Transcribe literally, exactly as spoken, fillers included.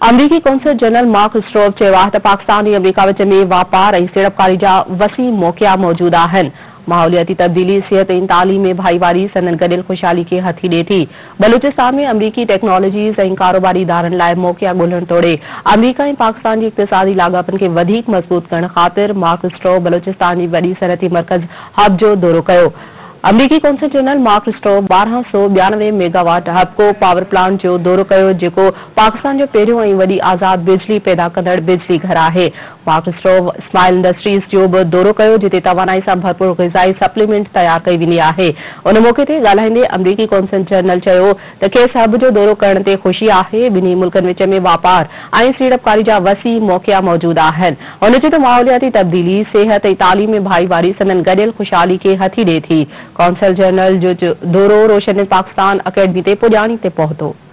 अमरीकी consul general mark strobe चयो आहे त पाकिस्तान ऐं अमरीका विच में वापार ऐं सीड़पकारी जा वसी मौक़िया मौजूद आहिनि। माहौलियाती तब्दीली, सिहत ऐं तालीम में भाईवारी सनन गॾियल ख़ुशहाली खे हथी ॾिए थी। बलूचिस्तान में अमरीकी टेक्नोलॉजीज़ ऐं कारोबारी इदारनि लाइ मौक़िया ॻोल्हण तोड़े अमरीका ऐं पाकिस्तान जी इक़्तिसादी लाॻापनि खे वधीक मज़बूत करण ख़ातिर मार्क स्ट्रोब बलूचिस्तान जी वॾी सनअती मर्कज़ हब जो दौरो कयो। अमरीकी कौंसल जनरल मार्क स्ट्रोब बारहां सौ ॿियानवे मेगावाट हबको पावर प्लांट जो दौरो कयो, जेको पाकिस्तान जो पहिरियों ऐं वॾी आज़ाद बिजली पैदा कंदड़ बिजली घर आहे। मार्क स्ट्रोब स्माइल इंडस्ट्रीज़ जो बि दौरो कयो, जिते तवानाई सां भरपूर ग़िज़ाई सप्लीमेंट तयारु कई वेंदी आहे। उन मौक़े ते ॻाल्हाईंदे अमरीकी कौंसल जनरल चयो त खेसि हब जो दौरो करण ते ख़ुशी आहे। ॿिन्ही मुल्कनि विच में वापार ऐं सीड़पकारी जा वसी मौक़िया मौजूद आहिनि। उन चयो त माहौलियाती तब्दीली, सिहत ऐं तालीम में भाईवारी सनन गॾियल ख़ुशहाली खे हथी ॾिए थी। कौंसल जनरल जो दौरो रोशन पाकिस्तान अकेडमी ते पुॼाणी ते पहुतो।